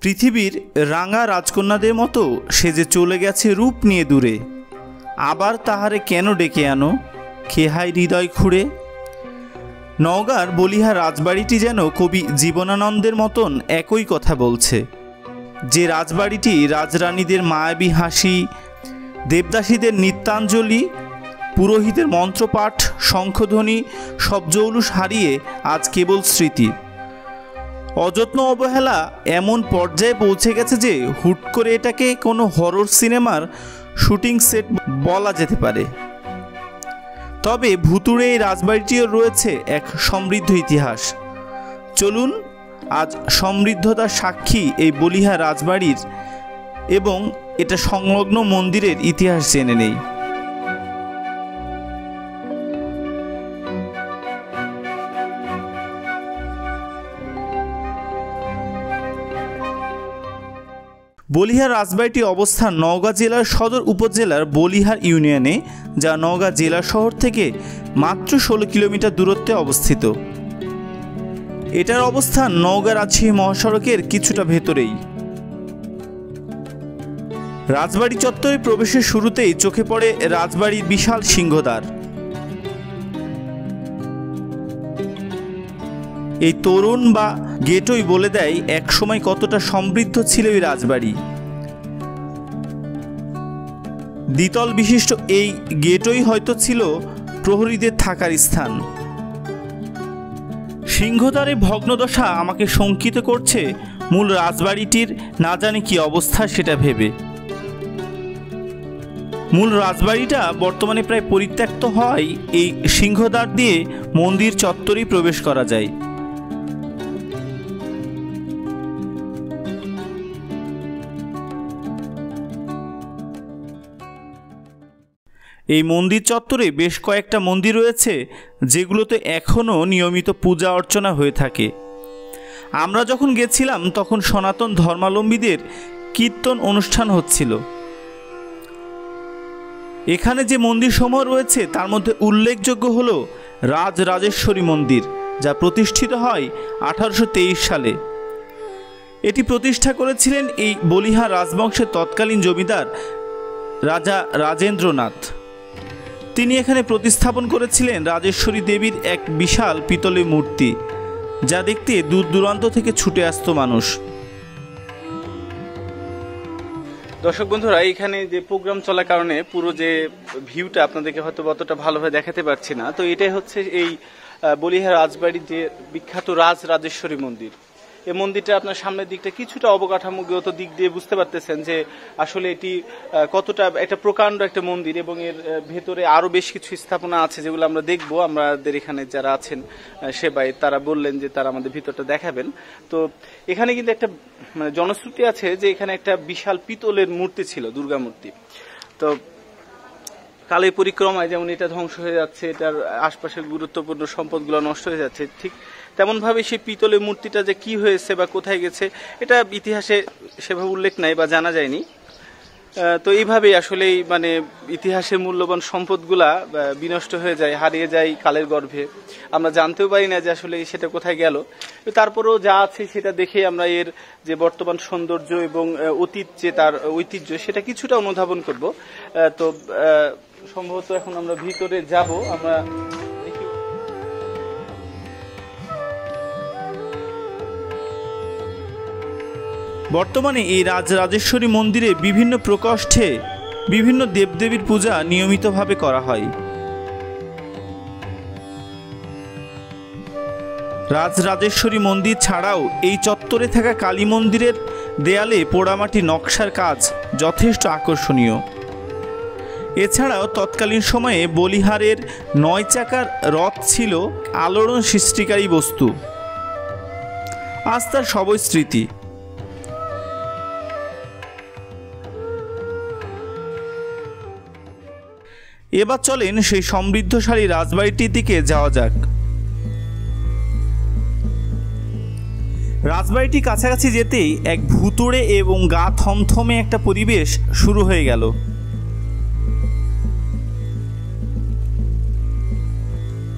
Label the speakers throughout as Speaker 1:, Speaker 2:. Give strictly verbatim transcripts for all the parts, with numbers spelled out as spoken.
Speaker 1: পৃথিবীর রাঙা রাজকন্যাদের মতো সে যে চলে গেছে রূপ নিয়ে দূরে, আবার তাহারে কেন ডেকে আনো খেহাই হৃদয় খুঁড়ে। নওগাঁর বলিহার রাজবাড়িটি যেন কবি জীবনানন্দের মতন একই কথা বলছে, যে রাজবাড়িটি রাজরানীদের মায়াবী হাসি, দেবদাসীদের নিত্যাঞ্জলি, পুরোহিতের মন্ত্রপাঠ, শঙ্খধ্বনি সব জৌলুস হারিয়ে আজ কেবল স্মৃতি। অযত্ন অবহেলা এমন পর্যায়ে পৌঁছে গেছে যে হুট করে এটাকে কোনো হরর সিনেমার শুটিং সেট বলা যেতে পারে। তবে ভুতুড়ে এই রাজবাড়িটিও রয়েছে এক সমৃদ্ধ ইতিহাস। চলুন আজ সমৃদ্ধতার সাক্ষী এই বলিহার রাজবাড়ির এবং এটা সংলগ্ন মন্দিরের ইতিহাস জেনে নেই। বলিহার রাজবাড়িটি অবস্থান নওগাঁ জেলার সদর উপজেলার বলিহার ইউনিয়নে, যা নওগাঁ জেলা শহর থেকে মাত্র ষোলো কিলোমিটার দূরত্বে অবস্থিত। এটার অবস্থান নওগাঁ রাজশাহী মহাসড়কের কিছুটা ভেতরেই। রাজবাড়ি চত্বরে প্রবেশের শুরুতেই চোখে পড়ে রাজবাড়ির বিশাল সিংহদ্বার। এই তরুণ বা গেটই বলে দেয় একসময় কতটা সমৃদ্ধ ছিল এই রাজবাড়ি। দ্বিতল বিশিষ্ট এই গেটই হয়তো ছিল প্রহরীদের থাকার স্থান। সিংহদ্বারের ভগ্নদশা আমাকে শঙ্কিত করছে মূল রাজবাড়িটির না জানি কি অবস্থা সেটা ভেবে। মূল রাজবাড়িটা বর্তমানে প্রায় পরিত্যক্ত হয়। এই সিংহদ্বার দিয়ে মন্দির চত্বরেই প্রবেশ করা যায়। এই মন্দির চত্বরে বেশ কয়েকটা মন্দির রয়েছে, যেগুলোতে এখনও নিয়মিত পূজা অর্চনা হয়ে থাকে। আমরা যখন গেছিলাম তখন সনাতন ধর্মাবলম্বীদের কীর্তন অনুষ্ঠান হচ্ছিল। এখানে যে মন্দিরসমূহ রয়েছে তার মধ্যে উল্লেখযোগ্য হল রাজ রাজেশ্বরী মন্দির, যা প্রতিষ্ঠিত হয় আঠারোশো তেইশ সালে। এটি প্রতিষ্ঠা করেছিলেন এই বলিহার রাজবংশের তৎকালীন জমিদার রাজা রাজেন্দ্রনাথ। তিনি এখানে প্রতিস্থাপন করেছিলেন রাজেশ্বরী দেবীর এক বিশাল পিতলের মূর্তি, যা দেখতে দূর দূরান্ত থেকে ছুটে আসতো মানুষ। দর্শক বন্ধুরা, এইখানে যে প্রোগ্রাম চলার কারণে পুরো যে ভিউটা আপনাদেরকে হয়তো অতটা ভালোভাবে দেখাতে পারছি না। তো এটাই হচ্ছে এই বলিহার রাজবাড়ির যে বিখ্যাত রাজ রাজেশ্বরী মন্দির। এই মন্দিরটা আপনার সামনের দিকটা কিছুটা অবকাঠামোগত দিক দিয়ে বুঝতে পারতেছেন যে আসলে এটি কতটা একটা প্রকাণ্ড একটা মন্দির, এবং এর ভেতরে আরো বেশ কিছু স্থাপনা আছে যেগুলো আমরা দেখবো। আমাদের এখানে যারা আছেন সেবাই, তারা বললেন যে তারা আমাদের ভিতরটা দেখাবেন। তো এখানে কিন্তু একটা মানে জনশ্রুতি আছে যে এখানে একটা বিশাল পিতলের মূর্তি ছিল, দুর্গা মূর্তি। তো কালের পরিক্রমায় যেমন এটা ধ্বংস হয়ে যাচ্ছে, এটার আশপাশের গুরুত্বপূর্ণ সম্পদগুলো নষ্ট হয়ে যাচ্ছে, ঠিক তেমনভাবে সেই পিতলের মূর্তিটা যে কি হয়েছে বা কোথায় গেছে এটা ইতিহাসে সেভাবে উল্লেখ নাই বা জানা যায়নি। তো এইভাবেই আসলে মানে ইতিহাসের মূল্যবান সম্পদগুলা বিনষ্ট হয়ে যায়, হারিয়ে যায় কালের গর্ভে। আমরা জানতেও পারি না যে আসলে সেটা কোথায় গেল। তারপরেও যা আছে সেটা দেখে আমরা এর যে বর্তমান সৌন্দর্য এবং অতীত যে তার ঐতিহ্য সেটা কিছুটা অনুধাবন করব। তো সম্ভবত এখন আমরা ভিতরে যাব। আমরা বর্তমানে এই রাজ রাজেশ্বরী মন্দিরে বিভিন্ন প্রকোষ্ঠে বিভিন্ন দেবদেবীর পূজা নিয়মিতভাবে করা হয়। রাজ রাজেশ্বরী মন্দির ছাড়াও এই চত্বরে থাকা কালী মন্দিরের দেয়ালে পোড়ামাটি নকশার কাজ যথেষ্ট আকর্ষণীয়। এছাড়াও তৎকালীন সময়ে বলিহারের নয় চাকার রথ ছিল আলোড়ন সৃষ্টিকারী বস্তু। আজ তার সবই স্মৃতি। এবার চলেন সেই সমৃদ্ধশালী রাজবাড়িটির দিকে যাওয়া যাক। রাজবাড়িটি কাছাকাছি যেতেই এক ভুতুড়ে এবং গা থমথমে একটা পরিবেশ শুরু হয়ে গেল।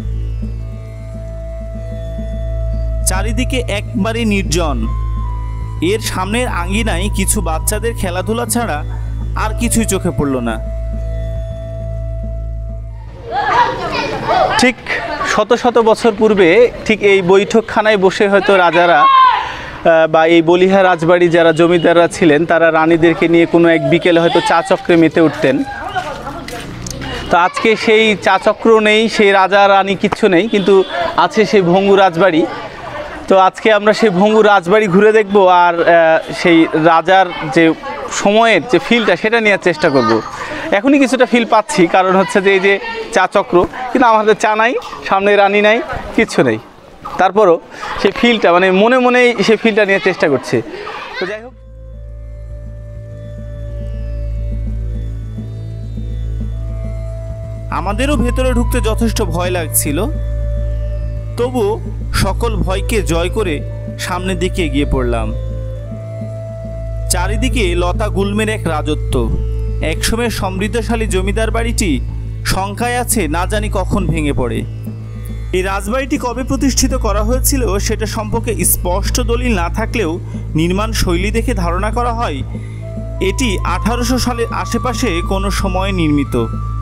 Speaker 1: চারিদিকে একবারে নির্জন,
Speaker 2: এর সামনের আঙ্গিনায় কিছু বাচ্চাদের খেলাধুলা ছাড়া আর কিছুই চোখে পড়ল না।
Speaker 1: ঠিক শত শত বছর পূর্বে ঠিক এই বৈঠকখানায় বসে হয়তো রাজারা বা এই বলিহার রাজবাড়ি যারা জমিদাররা ছিলেন তারা রানীদেরকে নিয়ে কোনো এক বিকেলে হয়তো চা চক্রে মেতে উঠতেন। তো আজকে সেই চা চক্র নেই, সেই রাজা রানী কিচ্ছু নেই, কিন্তু আছে সেই ভঙ্গুর রাজবাড়ি। তো আজকে আমরা সেই ভঙ্গুর রাজবাড়ি ঘুরে দেখব আর সেই রাজার যে সময়ের যে ফিলটা সেটা নেওয়ার চেষ্টা করব। এখনই কিছুটা ফিল পাচ্ছি, কারণ হচ্ছে যে এই যে চা চক্র, কিন্তু আমাদের চা নাই, সামনে রানী নাই, কিচ্ছু নেই। তারপরও সেই ফিলটা মানে মনে মনেই সেই ফিলটা নেওয়ার চেষ্টা করছে। তো যাই হোক,
Speaker 2: আমাদেরও ভেতরে ঢুকতে যথেষ্ট ভয় লাগছিল, তবু সকল ভয়কে জয় করে সামনের দিকে এগিয়ে পড়লাম। চারিদিকে লতা গুল্মের এক রাজত্ব। একসময় সমৃদ্ধশালী জমিদার বাড়িটি সংখ্যায় আছে না জানি কখন ভেঙে পড়ে। এই রাজবাড়িটি কবে প্রতিষ্ঠিত করা হয়েছিল সেটা সম্পর্কে স্পষ্ট দলিল না থাকলেও নির্মাণ শৈলী দেখে ধারণা করা হয় এটি আঠারোশো সালের আশেপাশে কোনো সময়ে নির্মিত।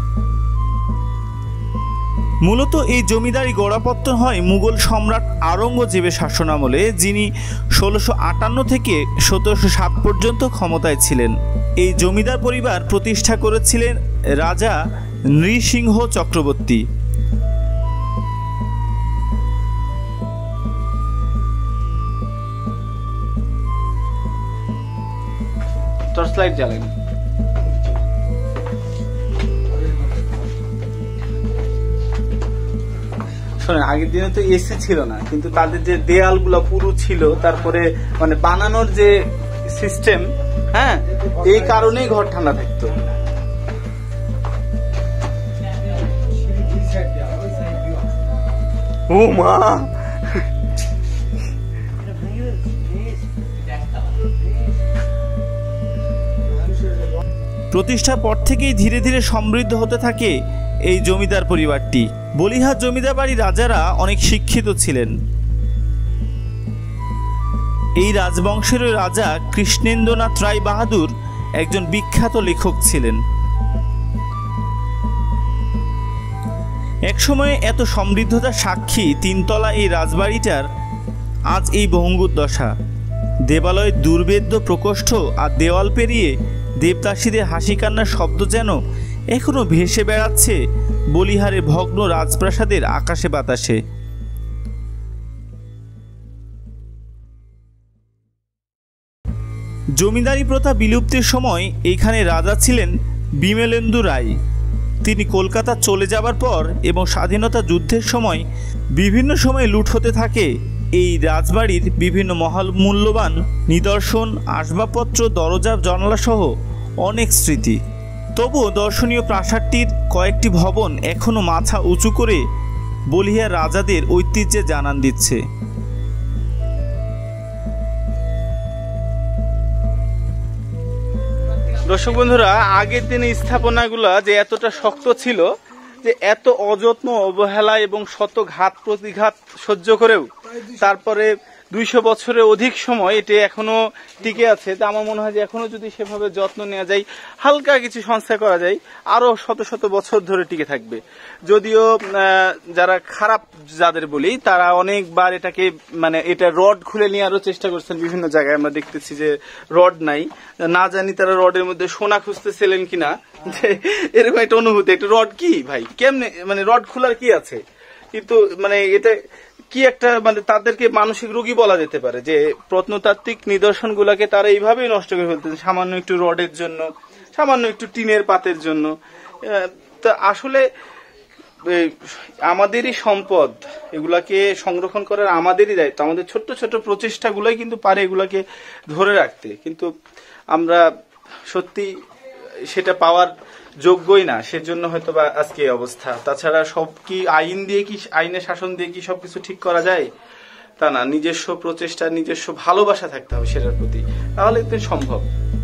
Speaker 2: মূলত এই জমিদারি গোড়াপত্তন হয় মুঘল সম্রাট আওরঙ্গজেবের শাসনামলে, যিনি ষোলোশো আটান্ন থেকে সতেরোশো সাত পর্যন্ত ক্ষমতায় ছিলেন। এই জমিদার পরিবার প্রতিষ্ঠা করেছিলেন রাজা নৃসিংহ চক্রবর্তী।
Speaker 1: টর্চ লাইট জ্বালেন। শোনেন, আগের দিনে তো এসি ছিল না, কিন্তু তাদের যে দেয়ালগুলো পুরো ছিল, তারপরে মানে বানানোর যে সিস্টেম, হ্যাঁ, এই কারণেই ঘর ঠান্ডা থাকতো। ও মা,
Speaker 2: প্রতিষ্ঠার পর থেকেই ধীরে ধীরে সমৃদ্ধ হতে থাকে এই জমিদার পরিবারটি। বলিহার জমিদার বাড়ির রাজারা অনেক শিক্ষিত ছিলেন। এই রাজবংশের রাজা কৃষ্ণেন্দ্রনাথ রায় বাহাদুর একজন বিখ্যাত লেখক ছিলেন। একসময়ে এত সমৃদ্ধতার সাক্ষী তিনতলা এই রাজবাড়িটার আজ এই ভঙ্গুর দশা। দেবালয়ের দুর্ভেদ্য প্রকোষ্ঠ আর দেওয়াল পেরিয়ে দেবদাসীদের হাসি কান্নার শব্দ যেন এখনো ভেসে বেড়াচ্ছে বলিহারের ভগ্ন রাজপ্রাসাদের আকাশে বাতাসে। জমিদারি প্রথা বিলুপ্তির সময় এখানে রাজা ছিলেন বিমলেন্দু রায়। তিনি কলকাতা চলে যাবার পর এবং স্বাধীনতা যুদ্ধের সময় বিভিন্ন সময় লুট হতে থাকে এই রাজবাড়ির বিভিন্ন মহামূল্যবান নিদর্শন, আসবাবপত্র, দরজা, জানালা সহ অনেক স্মৃতি। তবুও দর্শনীয় প্রাসাদটির কয়েকটি ভবন এখনো মাথা উঁচু করে বলিহার রাজাদের ঐতিহ্যে জানান দিচ্ছে।
Speaker 1: দর্শক বন্ধুরা, আগের দিনে স্থাপনাগুলা যে এতটা শক্ত ছিল, যে এত অযত্ন, অবহেলা এবং শত ঘাত প্রতিঘাত সহ্য করেও তারপরে দুইশো বছরের অধিক সময় এটা এখনো টিকে আছে। তা আমার মনে হয় যে এখনো যদি সেভাবে যত্ন নেওয়া যায়, হালকা কিছু সংস্কার করা যায়, আরো শত শত বছর ধরে টিকে থাকবে। যদিও যারা খারাপ যাদের বলি, তারা অনেকবার এটাকে মানে এটা রড খুলে নেওয়ারও চেষ্টা করছেন। বিভিন্ন জায়গায় আমরা দেখতেছি যে রড নাই, না জানি তারা রডের মধ্যে সোনা খুঁজতেছিলেন কিনা, যে এরকম একটা অনুভূতি। একটা রড কি ভাই, কেমনে মানে রড খোলার কি আছে? কিন্তু মানে এটা কি একটা মানে তাদেরকে মানসিক রোগী বলা যেতে পারে, যে প্রত্নতাত্ত্বিক নিদর্শন গুলাকে তারা এইভাবেই নষ্ট করে ফেলতেন সামান্য একটু রডের জন্য, সামান্য একটু টিনের পাতের জন্য। তা আসলে আমাদেরই সম্পদ, এগুলাকে সংরক্ষণ করার আমাদেরই দায়িত্ব। আমাদের ছোট্ট ছোট প্রচেষ্টাগুলোই কিন্তু পারে এগুলাকে ধরে রাখতে, কিন্তু আমরা সত্যি সেটা পাওয়ার যোগ্যই না, সেজন্য হয়তো বা আজকে এই অবস্থা। তাছাড়া সব কি আইন দিয়ে কি, আইনের শাসন দিয়ে কি সবকিছু ঠিক করা যায়? তা না, নিজস্ব প্রচেষ্টা, নিজস্ব ভালোবাসা থাকতে হবে সেটার প্রতি, তাহলে তো সম্ভব।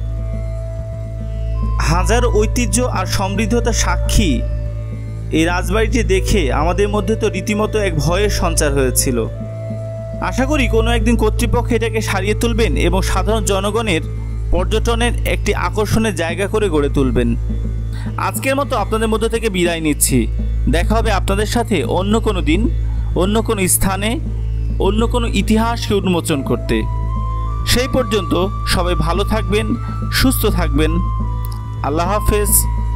Speaker 2: হাজার ঐতিহ্য আর সমৃদ্ধতার সাক্ষী এই রাজবাড়িটি দেখে আমাদের মধ্যে তো রীতিমতো এক ভয়ের সঞ্চার হয়েছিল। আশা করি কোনো একদিন কর্তৃপক্ষ এটাকে সারিয়ে তুলবেন এবং সাধারণ জনগণের পর্যটনের একটি আকর্ষণের জায়গা করে গড়ে তুলবেন। আজকের মতো আপনাদের মধ্য থেকে বিদায় নিচ্ছি। দেখা হবে আপনাদের সাথে অন্য কোনো দিন, অন্য কোনো স্থানে, অন্য কোনো ইতিহাসকে উন্মোচন করতে। সেই পর্যন্ত সবাই ভালো থাকবেন, সুস্থ থাকবেন। আল্লাহ হাফেজ।